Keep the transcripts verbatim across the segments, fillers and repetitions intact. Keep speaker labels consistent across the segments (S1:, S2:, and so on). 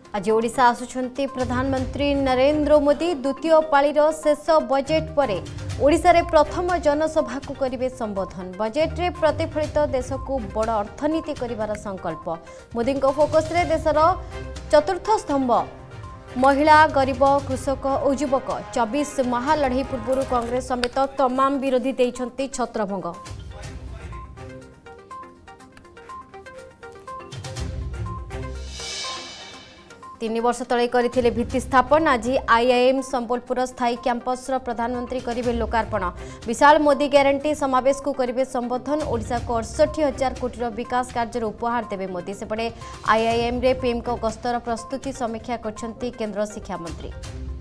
S1: आज ओडिशा आसुछंती प्रधानमंत्री नरेंद्र मोदी द्वितीय पाळीर शेष बजेट परे ओडिशा रे प्रथम जनसभा को करिवे संबोधन। बजेट रे प्रतिफलित देश को बड़ अर्थनीति करिवार संकल्प। मोदी को फोकस रे देशर चतुर्थ स्तंभ महिला गरीब कृषक और युवक। चौबीस महालढ़ई पूर्व कांग्रेस समेत तमाम विरोधी देइछंती छत्रभंग। तीन वर्ष तले करथिले भित्ति स्थापन। आज आईआईएम संबलपुर स्थायी कैंपस प्रधानमंत्री करिवे लोकार्पण। विशाल मोदी ग्यारंटी समावेश को करिवे संबोधन। ओडिशा को अड़सठ हजार कोटी विकास कार्य उपहार देवे मोदी। सेपटे आईआईएम रे पीएम को गस्तर प्रस्तुति समीक्षा करछंती केंद्र शिक्षा मंत्री।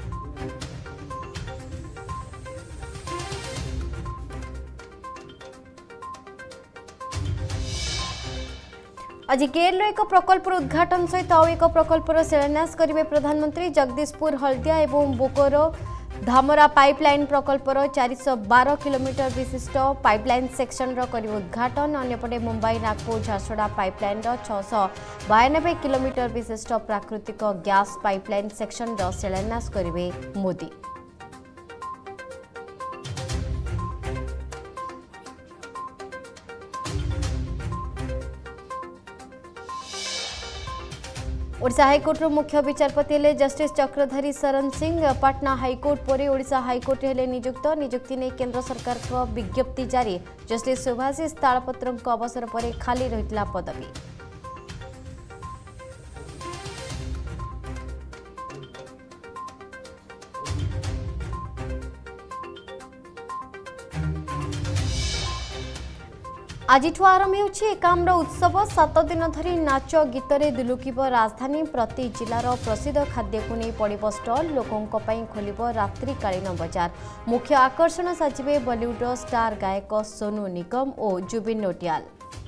S1: आज गेल एक प्रकल्पर उद्घाटन सहित आउ एक प्रकल्पर शिलान्यास करेंगे प्रधानमंत्री। जगदीशपुर हल्दिया एवं बोकोरो धामरा पाइपलाइन प्रकल्पर चार सौ बारह किलोमीटर विशिष्ट पाइपलाइन सेक्शन कर उद्घाटन। अन्यपटे मुंबई नागपुर झारसुगुड़ा पाइपलाइन छह सौ बयानबे किलोमीटर विशिष्ट प्राकृतिक गैस पाइपलाइन सेक्शन शिलान्यास करेंगे मोदी। ओडिशा हाईकोर्ट मुख्य विचारपति हेले जस्टिस चक्रधारी शरण सिंह। पटना हाईकोर्ट पर ओडिशा हाईकोर्ट हेले नियुक्त। नियुक्ति ने केंद्र सरकार को विज्ञप्ति जारी। जस्टिस सुभाषिष तालपत्र अवसर पर खाली रहितला पदवी। आज आरंभ होउछि एकाम्र उत्सव। सात दिन धरी नाच गीत रे दिलुकिब राजधानी। प्रति जिलार प्रसिद्ध खाद्य को नहीं पड़िब स्टल। लोकों खोलिब रात्रिकालीन बजार। मुख्य आकर्षण साजिबे बॉलीवुड स्टार गायक सोनू निगम और जुबिन नौटियाल।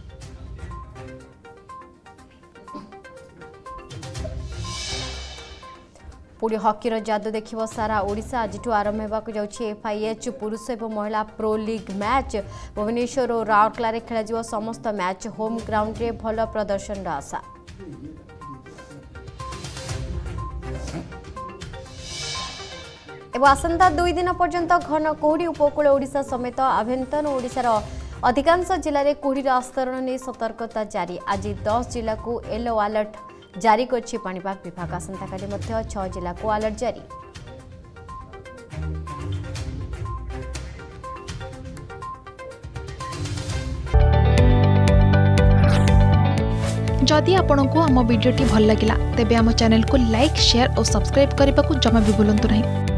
S1: पुणी हकीर जादू देखिब सारा ओडिशा। आज आरंभ होगाक जाउछि एफआईएच पुरुष और महिला प्रो लीग मैच। भुवनेश्वर और राउरकेला खेल समस्त मैच होम ग्राउंड रे भल प्रदर्शन आशा। एवं आसंता दुई दिन पर्यंत घन कुहुड़ी उपकूल ओडिशा समेत आभ्यंतर ओडिशार अधिकांश जिले में कुहुड़ीर आस्तरण नहीं सतर्कता जारी। आज दस जिला को येलो अलर्ट जारी करछि पाणीपाग विभाग। आसंताकाली मध्य छह जिला को अलर्ट जारी।
S2: जदि आपंक आम भिडी भल लगा तेब आम चैनल को लाइक शेयर और सब्सक्राइब करने को जमा भी भूलु नहीं।